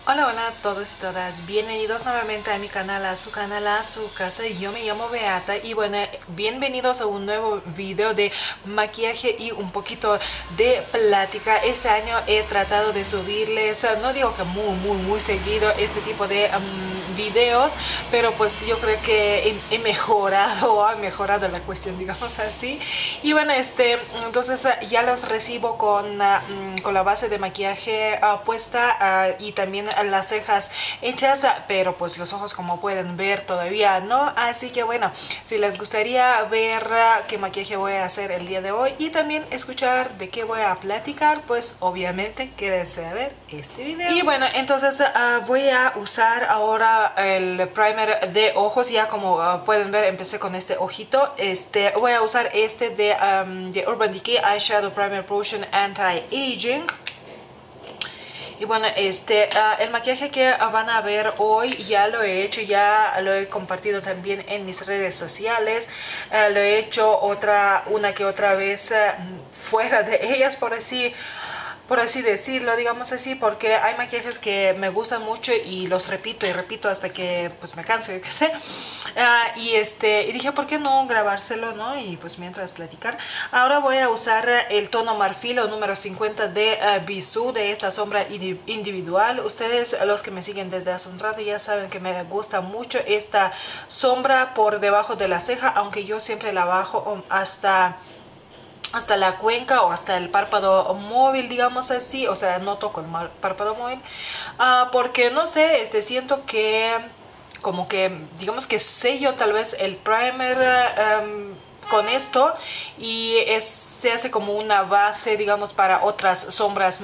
Hola, hola a todos y todas, bienvenidos nuevamente a mi canal, a su canal, a su casa. Yo me llamo Beata y bueno, bienvenidos a un nuevo video de maquillaje y un poquito de plática. Este año he tratado de subirles, no digo que muy seguido este tipo de videos, pero pues yo creo que he mejorado la cuestión, digamos así. Y bueno, entonces ya los recibo con la base de maquillaje puesta y también las cejas hechas, pero pues los ojos, como pueden ver, todavía no. Así que bueno, si les gustaría ver qué maquillaje voy a hacer el día de hoy y también escuchar de qué voy a platicar, pues obviamente quédense a ver este video. Y bueno, entonces voy a usar ahora el primer de ojos. Ya como pueden ver, empecé con este ojito. Voy a usar este de Urban Decay Eyeshadow Primer Potion Anti-Aging. Y bueno, el maquillaje que van a ver hoy ya lo he hecho, ya lo he compartido también en mis redes sociales. Lo he hecho una que otra vez fuera de ellas, por así decirlo, digamos así, porque hay maquillajes que me gustan mucho y los repito y repito hasta que pues me canso, yo qué sé. Y dije, ¿por qué no grabárselo, no? Y pues mientras platicar. Ahora voy a usar el tono marfil o número 50 de Bisú, de esta sombra individual. Ustedes, los que me siguen desde hace un rato, ya saben que me gusta mucho esta sombra por debajo de la ceja, aunque yo siempre la bajo hasta la cuenca o hasta el párpado móvil, digamos así. O sea, no toco el párpado móvil porque no sé, siento que como que digamos que sello tal vez el primer con esto y se hace como una base, digamos, para otras sombras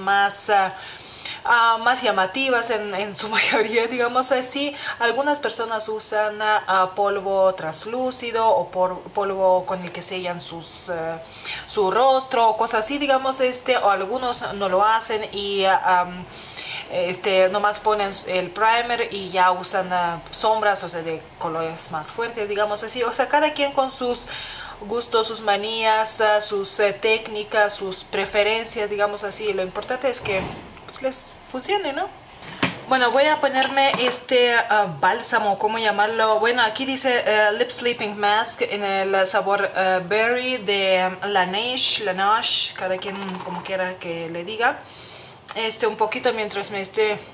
más llamativas en su mayoría, digamos así. Algunas personas usan polvo translúcido o polvo con el que sellan su rostro o cosas así, digamos, o algunos no lo hacen y nomás ponen el primer y ya usan sombras, o sea, de colores más fuertes, digamos así. O sea, cada quien con sus gustos, sus manías, sus técnicas, sus preferencias, digamos así. Lo importante es que pues, les funcione, ¿no? Bueno, voy a ponerme bálsamo, ¿cómo llamarlo? Bueno, aquí dice Lip Sleeping Mask en el sabor Berry de Laneige, cada quien como quiera que le diga. Un poquito mientras me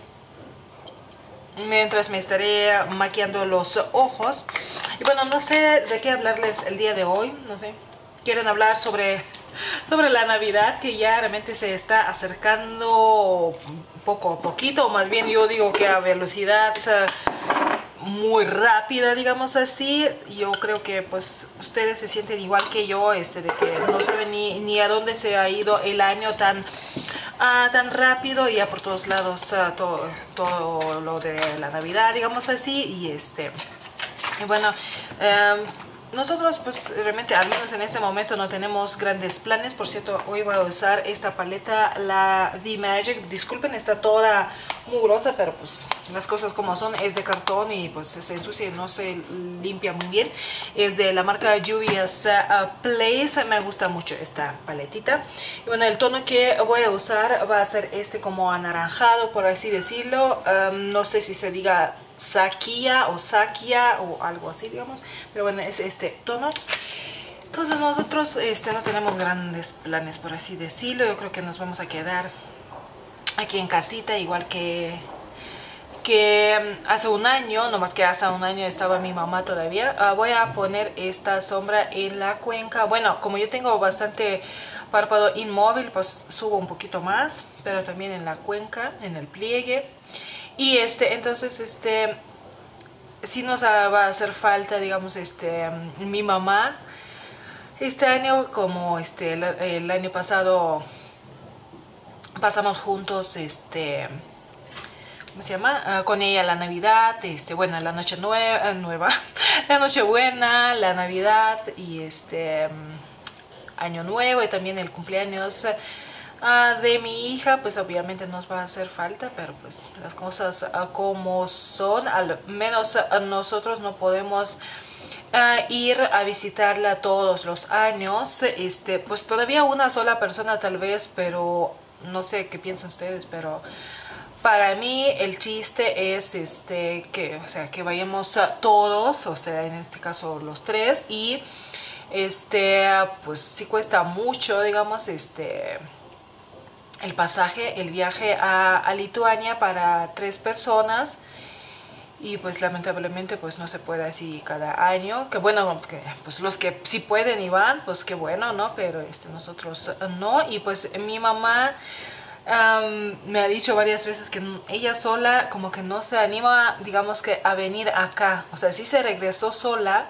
estaré maquillando los ojos. Y bueno, no sé de qué hablarles el día de hoy, no sé. ¿Quieren hablar sobre la Navidad, que ya realmente se está acercando poco a poquito? O más bien yo digo que a velocidad muy rápida, digamos así. Yo creo que pues ustedes se sienten igual que yo, de que no saben ni a dónde se ha ido el año tan rápido, y ya por todos lados todo lo de la Navidad, digamos así. Y bueno, nosotros pues realmente, al menos en este momento, no tenemos grandes planes. Por cierto, hoy voy a usar esta paleta, la The Magic. Disculpen, está toda mugrosa, pero pues las cosas como son. Es de cartón y pues se ensucia y no se limpia muy bien. Es de la marca Juvia's Place. Me gusta mucho esta paletita. Y bueno, el tono que voy a usar va a ser como anaranjado, por así decirlo. No sé si se diga Sakia o algo así, digamos, pero bueno, es este tono. Entonces nosotros no tenemos grandes planes, por así decirlo. Yo creo que nos vamos a quedar aquí en casita, igual que hace un año. No más que hace un año estaba mi mamá todavía. Voy a poner esta sombra en la cuenca. Bueno, como yo tengo bastante párpado inmóvil, pues subo un poquito más, pero también en la cuenca, en el pliegue. Y entonces sí nos va a hacer falta, digamos, mi mamá este año. Como el año pasado pasamos juntos, ¿cómo se llama? Con ella la Navidad, bueno, la noche nueva, la Nochebuena, la Navidad y Año Nuevo, y también el cumpleaños de mi hija. Pues obviamente nos va a hacer falta, pero pues las cosas como son. Al menos nosotros no podemos ir a visitarla todos los años. Pues todavía una sola persona tal vez, pero no sé qué piensan ustedes, pero para mí el chiste es que, o sea, que vayamos todos, o sea, en este caso los tres, y pues sí cuesta mucho, digamos, el pasaje, el viaje a Lituania para 3 personas. Y pues lamentablemente pues no se puede así cada año, que bueno, que, pues los que sí pueden y van, pues qué bueno, ¿no? Pero nosotros no. Y pues mi mamá me ha dicho varias veces que ella sola como que no se anima, digamos, que a venir acá. O sea, sí se regresó sola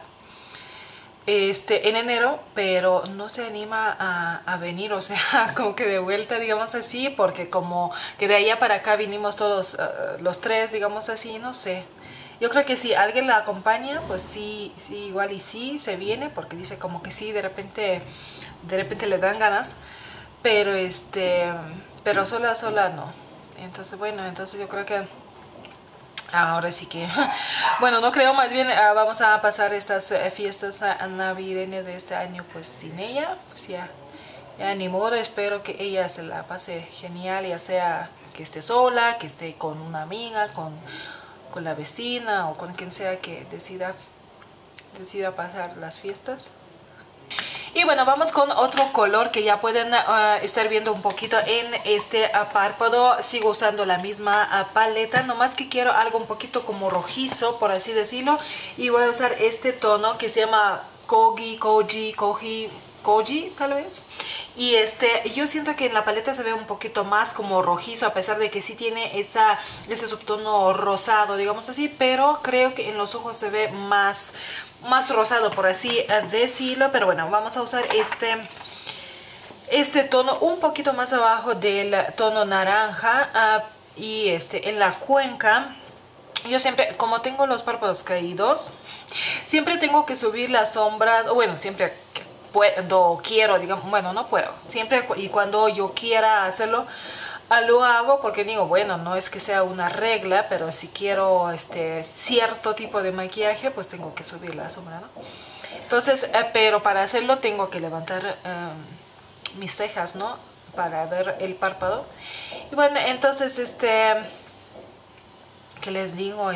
en enero, pero no se anima a venir, o sea, como que de vuelta, digamos así, porque como que de allá para acá vinimos todos los 3, digamos así, no sé. Yo creo que si alguien la acompaña, pues sí, sí, igual y sí se viene, porque dice como que sí, de repente le dan ganas, pero pero sola no. Entonces, bueno, entonces yo creo que ahora sí que, bueno, no creo, más bien vamos a pasar estas fiestas navideñas de este año pues sin ella, pues ya ni modo. Espero que ella se la pase genial, ya sea que esté sola, que esté con una amiga, con la vecina o con quien sea que decida pasar las fiestas. Y bueno, vamos con otro color que ya pueden estar viendo un poquito en este párpado. Sigo usando la misma paleta, nomás que quiero algo un poquito como rojizo, por así decirlo. Y voy a usar este tono que se llama Koji, tal vez. Y yo siento que en la paleta se ve un poquito más como rojizo, a pesar de que sí tiene ese subtono rosado, digamos así, pero creo que en los ojos se ve más rosado, por así decirlo. Pero bueno, vamos a usar este tono un poquito más abajo del tono naranja y en la cuenca. Yo siempre, como tengo los párpados caídos, siempre tengo que subir las sombras, bueno, siempre cuando quiero, digamos, bueno, no puedo, siempre y cuando yo quiera hacerlo, lo hago, porque digo, bueno, no es que sea una regla, pero si quiero cierto tipo de maquillaje, pues tengo que subir la sombra, ¿no? Entonces, pero para hacerlo tengo que levantar mis cejas, ¿no? Para ver el párpado. Y bueno, entonces, ¿qué les digo?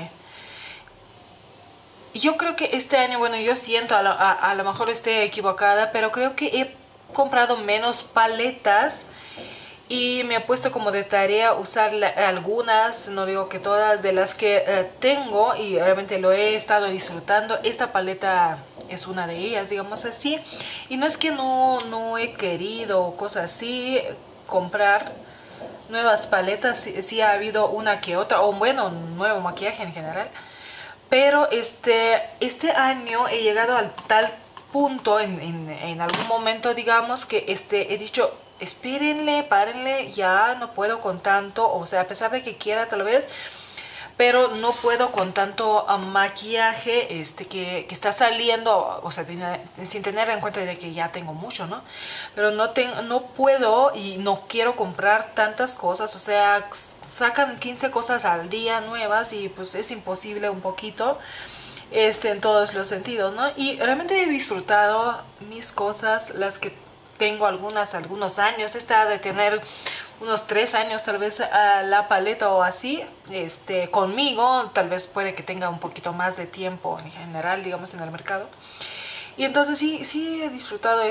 Yo creo que este año, bueno, yo siento, a lo mejor esté equivocada, pero creo que he comprado menos paletas y me he puesto como de tarea usar algunas, no digo que todas, de las que tengo, y realmente lo he estado disfrutando. Esta paleta es una de ellas, digamos así, y no es que no he querido cosas así comprar nuevas paletas, sí ha habido una que otra, o bueno, nuevo maquillaje en general. Pero este año he llegado al tal punto en algún momento, digamos, que he dicho, espérenle, párenle, ya no puedo con tanto, o sea, a pesar de que quiera tal vez, pero no puedo con tanto maquillaje que está saliendo, o sea, sin tener en cuenta de que ya tengo mucho, ¿no? Pero no puedo y no quiero comprar tantas cosas, o sea, sacan 15 cosas al día nuevas y pues es imposible un poquito en todos los sentidos, ¿no? Y realmente he disfrutado mis cosas, las que tengo algunos años. Esta de tener unos 3 años tal vez la paleta o así, conmigo, tal vez puede que tenga un poquito más de tiempo en general, digamos, en el mercado. Y entonces sí he disfrutado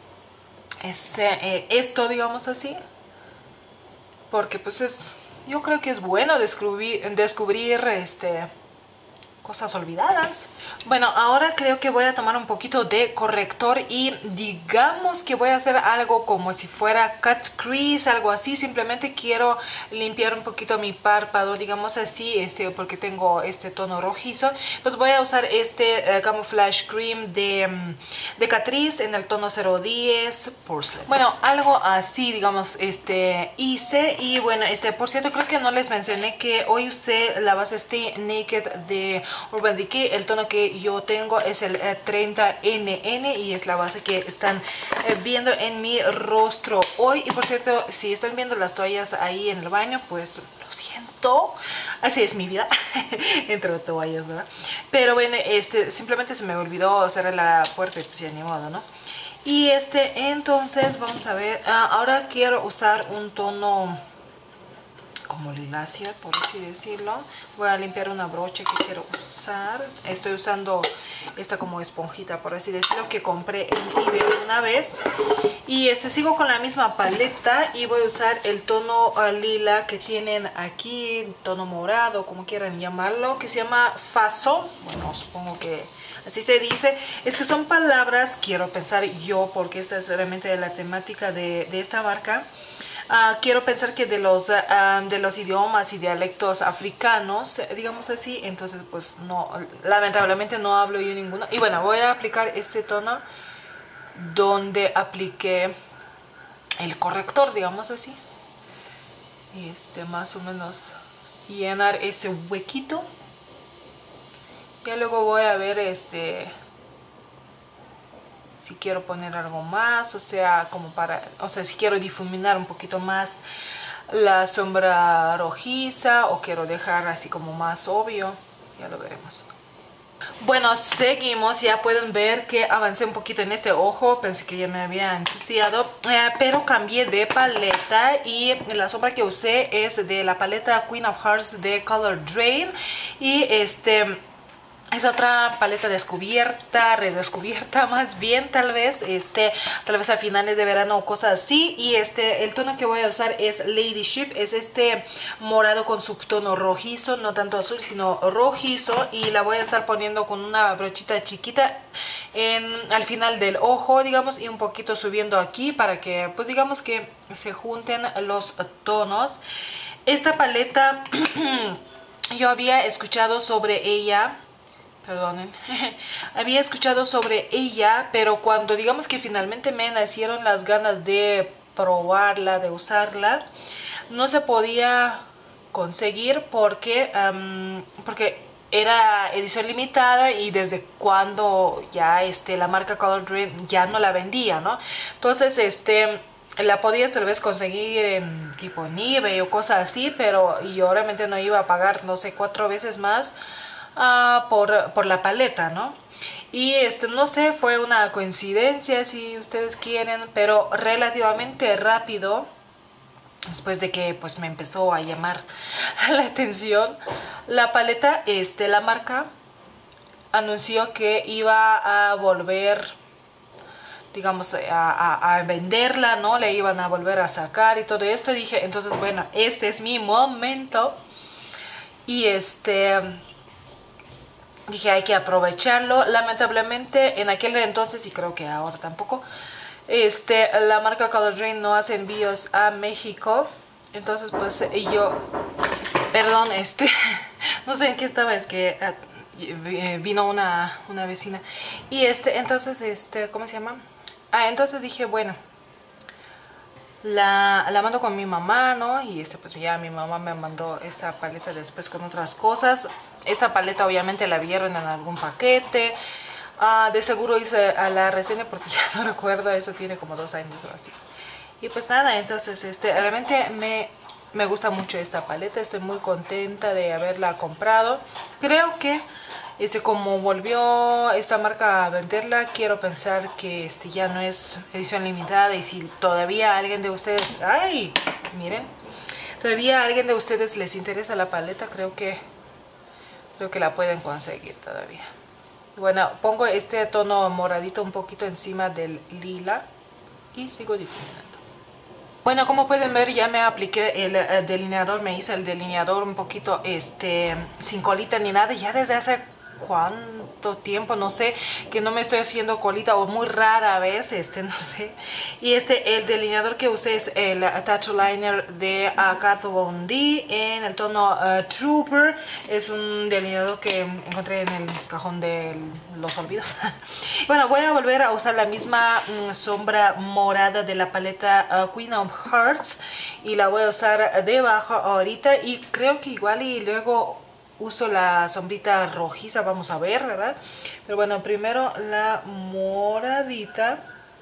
esto, digamos así, porque pues yo creo que es bueno descubrir cosas olvidadas. Bueno, ahora creo que voy a tomar un poquito de corrector y digamos que voy a hacer algo como si fuera cut crease, algo así. Simplemente quiero limpiar un poquito mi párpado, digamos así, porque tengo este tono rojizo. Pues voy a usar Camouflage Cream de Catrice en el tono 010 Porcelain. Bueno, algo así, digamos, hice. Y bueno, por cierto, creo que no les mencioné que hoy usé la base Stay Naked de Urban Decay. El tono que yo tengo es el 30NN y es la base que están viendo en mi rostro hoy. Y por cierto, si están viendo las toallas ahí en el baño, pues lo siento, así es mi vida entre toallas, ¿verdad? Pero bueno, simplemente se me olvidó cerrar la puerta y pues ya ni modo, ¿no? Y entonces vamos a ver, ahora quiero usar un tono como lilácea, por así decirlo. Voy a limpiar una brocha que quiero usar. Estoy usando esta como esponjita, por así decirlo, que compré en eBay una vez. Y sigo con la misma paleta y voy a usar el tono lila que tienen aquí, tono morado, como quieran llamarlo, que se llama Faso. Bueno, supongo que así se dice. Es que son palabras, quiero pensar yo, porque esta es realmente la temática de esta marca. Quiero pensar que de los idiomas y dialectos africanos, digamos así. Entonces pues no, lamentablemente no hablo yo ninguno. Y bueno, voy a aplicar este tono donde apliqué el corrector, digamos así. Y más o menos llenar ese huequito. Ya luego voy a ver si quiero poner algo más, o sea, si quiero difuminar un poquito más la sombra rojiza o quiero dejar así como más obvio. Ya lo veremos. Bueno, seguimos. Ya pueden ver que avancé un poquito en este ojo. Pensé que ya me había ensuciado, pero cambié de paleta y la sombra que usé es de la paleta Queen of Hearts de Color Drain. Y es otra paleta descubierta, redescubierta más bien, tal vez a finales de verano o cosas así. Y el tono que voy a usar es Ladyship, es morado con subtono rojizo, no tanto azul sino rojizo, y la voy a estar poniendo con una brochita chiquita al final del ojo, digamos, y un poquito subiendo aquí para que, pues digamos que se junten los tonos. Esta paleta yo había escuchado sobre ella. Perdonen, había escuchado sobre ella, pero cuando digamos que finalmente me nacieron las ganas de probarla, de usarla, no se podía conseguir porque era edición limitada y desde cuando ya la marca Color Drain ya no la vendía, ¿no? Entonces la podías tal vez conseguir en tipo en eBay o cosas así, pero yo realmente no iba a pagar, no sé, 4 veces más por la paleta, ¿no? Y no sé, fue una coincidencia si ustedes quieren, pero relativamente rápido, después de que pues me empezó a llamar la atención la paleta, la marca anunció que iba a volver, digamos, a venderla, ¿no? Le iban a volver a sacar y todo esto. Y dije, entonces bueno, este es mi momento. Y dije, hay que aprovecharlo. Lamentablemente en aquel entonces, y creo que ahora tampoco, la marca Color Drain no hace envíos a México. Entonces pues yo, perdón, no sé en qué estaba, es que vino una vecina. Y entonces, ¿cómo se llama? Entonces dije, bueno, la mando con mi mamá, ¿no? Y pues ya mi mamá me mandó esa paleta después con otras cosas. Esta paleta obviamente la vieron en algún paquete. De seguro hice la reseña porque ya no recuerdo, eso tiene como 2 años o así. Y pues nada, entonces realmente me gusta mucho esta paleta. Estoy muy contenta de haberla comprado. Creo que como volvió esta marca a venderla, quiero pensar que ya no es edición limitada. Y si todavía alguien de ustedes, ¡ay! Miren, todavía a alguien de ustedes les interesa la paleta, creo que la pueden conseguir todavía. Bueno, pongo este tono moradito un poquito encima del lila y sigo difuminando. Bueno, como pueden ver, ya me apliqué el delineador. Me hice el delineador un poquito sin colita ni nada, ya desde hace cuánto tiempo, no sé, que no me estoy haciendo colita, o muy rara vez, no sé. Y el delineador que usé es el Touch Liner de Kat Von D en el tono Trooper. Es un delineador que encontré en el cajón de los olvidos. Bueno, voy a volver a usar la misma sombra morada de la paleta Queen of Hearts y la voy a usar debajo ahorita, y creo que igual y luego uso la sombrita rojiza, vamos a ver, ¿verdad? Pero bueno, primero la moradita.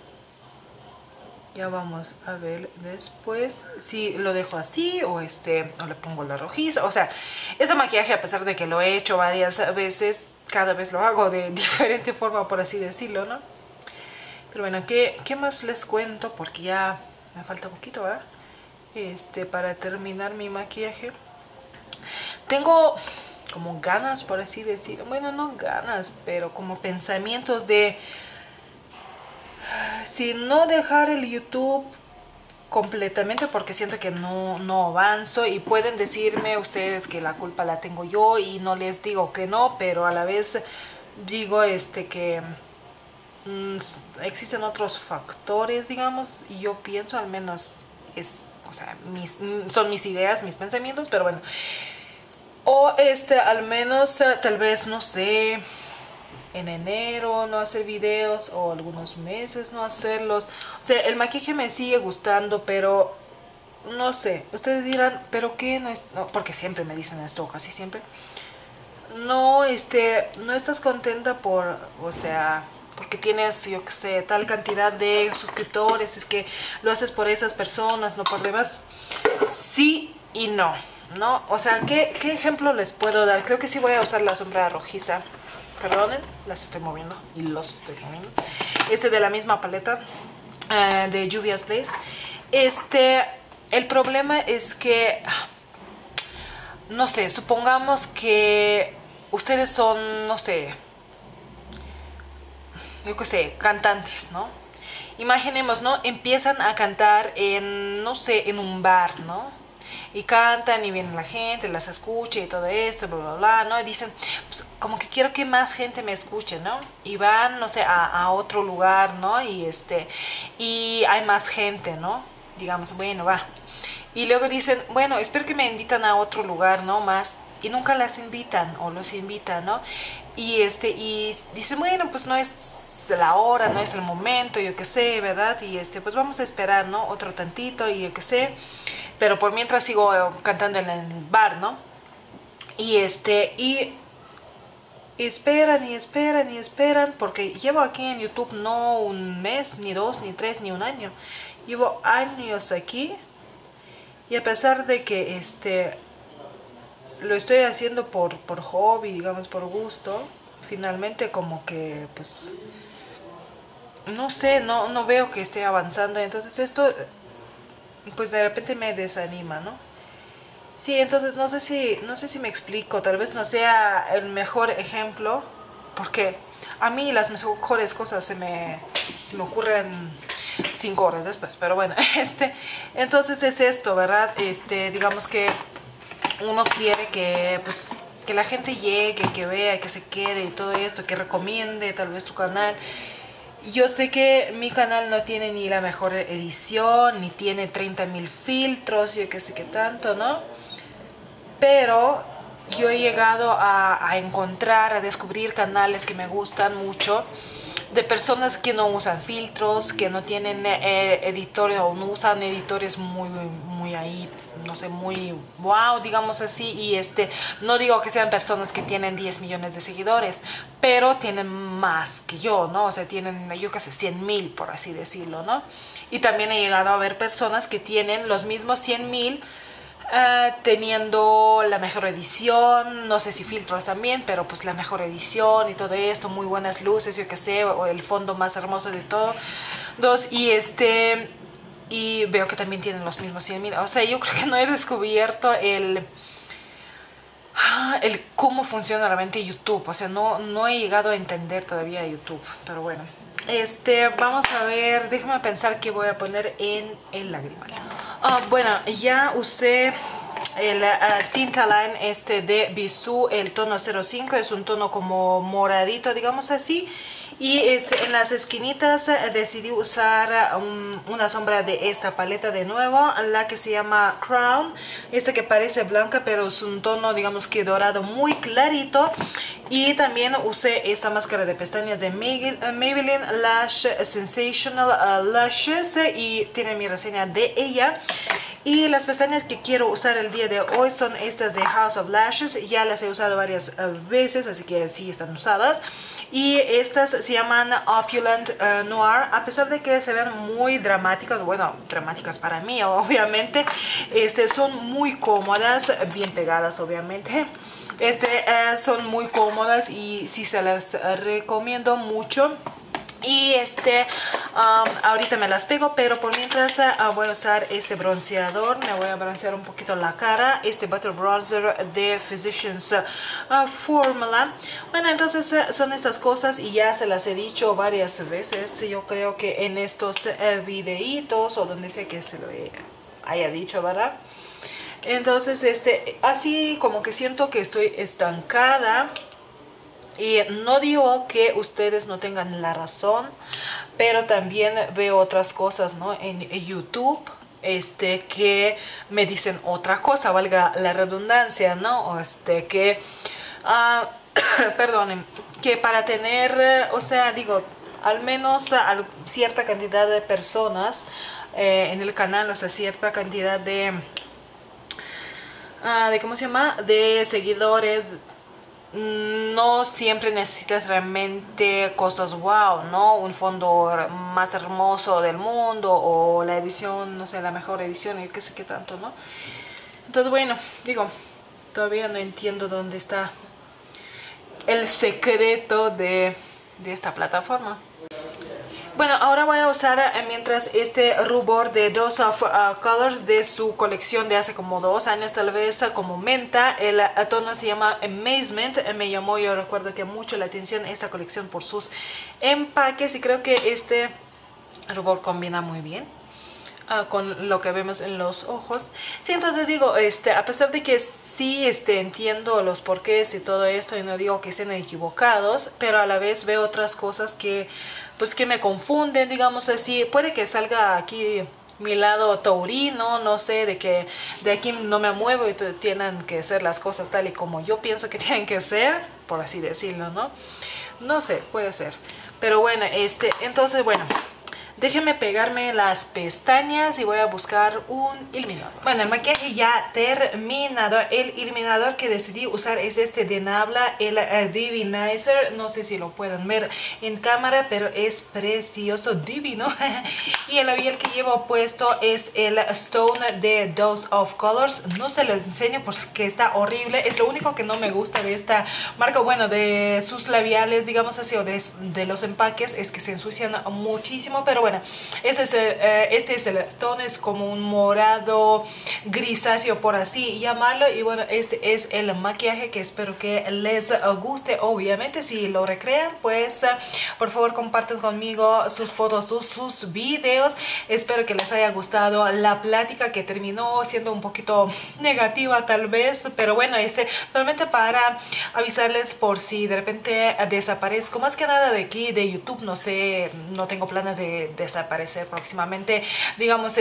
Ya vamos a ver después si lo dejo así o o le pongo la rojiza. O sea, ese maquillaje, a pesar de que lo he hecho varias veces, cada vez lo hago de diferente forma, por así decirlo, ¿no? Pero bueno, ¿qué más les cuento? Porque ya me falta poquito, ¿verdad? para terminar mi maquillaje. Tengo como ganas, por así decir, bueno, no ganas, pero como pensamientos de si no dejar el YouTube completamente, porque siento que no avanzo, y pueden decirme ustedes que la culpa la tengo yo y no les digo que no, pero a la vez digo que existen otros factores, digamos, y yo pienso, al menos o sea, son mis ideas, mis pensamientos, pero bueno, o al menos tal vez, no sé, en enero no hacer videos, o algunos meses no hacerlos. O sea, el maquillaje me sigue gustando, pero no sé, ustedes dirán, ¿pero qué? No, porque siempre me dicen esto, casi siempre. No, no estás contenta por, o sea, porque tienes, yo qué sé, tal cantidad de suscriptores, es que lo haces por esas personas, no por demás. Sí y no, ¿no? O sea, ¿qué ejemplo les puedo dar? Creo que sí voy a usar la sombra rojiza. Perdonen, las estoy moviendo y los estoy moviendo. De la misma paleta de Juvia's Place. El problema es que, no sé, supongamos que ustedes son, no sé, yo qué sé, cantantes, ¿no? Imaginemos, ¿no? Empiezan a cantar en, no sé, en un bar, ¿no? Y cantan y viene la gente, las escucha y todo esto, bla, bla, bla, ¿no? Y dicen, pues, como que quiero que más gente me escuche, ¿no? Y van, no sé, a otro lugar, ¿no? Y hay más gente, ¿no? Digamos, bueno, va. Y luego dicen, bueno, espero que me invitan a otro lugar, ¿no? Más. Y nunca las invitan o los invitan, ¿no? Y dicen, bueno, pues no es la hora, no es el momento, yo qué sé, ¿verdad? Y pues vamos a esperar, ¿no? Otro tantito y yo qué sé. Pero por mientras sigo cantando en el bar, ¿no? Y esperan y esperan y esperan, porque llevo aquí en YouTube no un mes, ni dos, ni tres, ni un año. Llevo años aquí, y a pesar de que lo estoy haciendo por hobby, digamos, por gusto, finalmente como que, pues, no sé, no veo que esté avanzando. Entonces esto, pues de repente me desanima, ¿no? Sí, entonces no sé si me explico, tal vez no sea el mejor ejemplo, porque a mí las mejores cosas se me ocurren 5 horas después, pero bueno, entonces es esto, ¿verdad? Digamos que uno quiere que, pues, que la gente llegue, que vea, que se quede y todo esto, que recomiende tal vez tu canal. Yo sé que mi canal no tiene ni la mejor edición, ni tiene 30.000 filtros, yo qué sé qué tanto, ¿no? Pero yo he llegado a encontrar, a descubrir canales que me gustan mucho, de personas que no usan filtros, que no tienen editores, o no usan editores muy ahí, no sé, muy wow, digamos así. Y no digo que sean personas que tienen 10 millones de seguidores, pero tienen más que yo, ¿no? O sea, tienen, yo qué sé, 100.000, por así decirlo, ¿no? Y también he llegado a ver personas que tienen los mismos 100.000, teniendo la mejor edición, no sé si filtros también, pero pues la mejor edición y todo esto, muy buenas luces, yo qué sé, o el fondo más hermoso de todos. Y veo que también tienen los mismos 100.000. O sea, yo creo que no he descubierto el cómo funciona realmente YouTube. O sea, no he llegado a entender todavía YouTube, pero bueno. Vamos a ver, déjame pensar qué voy a poner en el lagrimal. Bueno, ya usé el Tintaline de Bisú, el tono 05, es un tono como moradito, digamos así. Y en las esquinitas decidí usar una sombra de esta paleta de nuevo, la que se llama Crown. Que parece blanca, pero es un tono, digamos que dorado, muy clarito. Y también usé esta máscara de pestañas de Maybelline Lash Sensational Lashes, y tiene mi reseña de ella. Y las pestañas que quiero usar el día de hoy son estas de House of Lashes. Ya las he usado varias veces, así que sí están usadas. Y estas se llaman Opulent Noir. A pesar de que se ven muy dramáticas, bueno, dramáticas para mí obviamente, son muy cómodas, bien pegadas obviamente. Son muy cómodas y sí se las recomiendo mucho. Y ahorita me las pego, pero por mientras voy a usar este bronceador. Me voy a broncear un poquito la cara. Este Butter Bronzer de Physicians Formula. Bueno, entonces son estas cosas y ya se las he dicho varias veces. Yo creo que en estos videitos o donde sea que se lo haya dicho, ¿verdad? Entonces, así como que siento que estoy estancada. Y no digo que ustedes no tengan la razón, pero también veo otras cosas, ¿no? En YouTube, que me dicen otra cosa, valga la redundancia, ¿no? Que, perdonen, que para tener, o sea, digo, al menos cierta cantidad de personas en el canal, o sea, cierta cantidad de ¿cómo se llama? De seguidores. No siempre necesitas realmente cosas wow, ¿no? Un fondo más hermoso del mundo o la edición, no sé, la mejor edición y qué sé qué tanto, ¿no? Entonces, bueno, digo, todavía no entiendo dónde está el secreto de esta plataforma. Bueno, ahora voy a usar mientras este rubor de Dose of Colors de su colección de hace como 2 años tal vez, como menta. El tono se llama Amazement. Me llamó, yo recuerdo que mucho la atención esta colección por sus empaques y creo que este rubor combina muy bien con lo que vemos en los ojos. Sí, entonces digo, a pesar de que sí entiendo los porqués y todo esto y no digo que estén equivocados, pero a la vez veo otras cosas que pues que me confunden, digamos así. Puede que salga aquí mi lado taurino, no sé, de que de aquí no me muevo y tienen que ser las cosas tal y como yo pienso que tienen que ser, por así decirlo, ¿no? No sé, puede ser. Pero bueno, entonces bueno, déjenme pegarme las pestañas y voy a buscar un iluminador. Bueno, el maquillaje ya terminado. El iluminador que decidí usar es este de Nabla, el Divinizer. No sé si lo pueden ver en cámara, pero es precioso, divino. Y el labial que llevo puesto es el Stone de Dose of Colors. No se los enseño porque está horrible. Es lo único que no me gusta de esta marca. Bueno, de sus labiales, digamos así, o de los empaques, es que se ensucian muchísimo, pero bueno, este es el tono, es como un morado grisáceo por así llamarlo. Y bueno, este es el maquillaje que espero que les guste. Obviamente si lo recrean, pues por favor compartan conmigo sus fotos, sus videos. Espero que les haya gustado la plática, que terminó siendo un poquito negativa tal vez, pero bueno, solamente para avisarles por si de repente desaparezco, más que nada de aquí de YouTube. No sé, no tengo planes de desaparecer próximamente, digamos,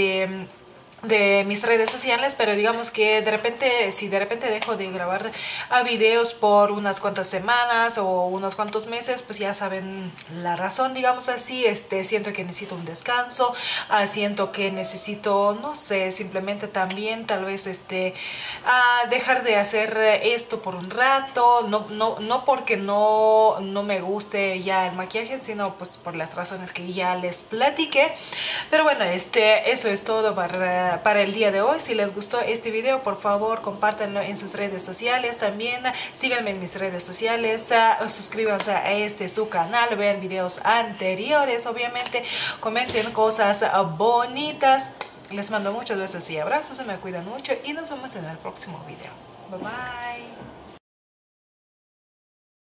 de mis redes sociales, pero digamos que de repente, si de repente dejo de grabar videos por unas cuantas semanas o unos cuantos meses, pues ya saben la razón, digamos así. Siento que necesito un descanso, siento que necesito, no sé, simplemente también tal vez dejar de hacer esto por un rato, no porque no me guste ya el maquillaje, sino pues por las razones que ya les platiqué. Pero bueno, eso es todo para el día de hoy. Si les gustó este video, por favor compártanlo en sus redes sociales. También síganme en mis redes sociales, suscríbanse a su canal, vean videos anteriores, obviamente comenten cosas bonitas. Les mando muchos besos y abrazos, se me cuidan mucho y nos vemos en el próximo video. Bye bye.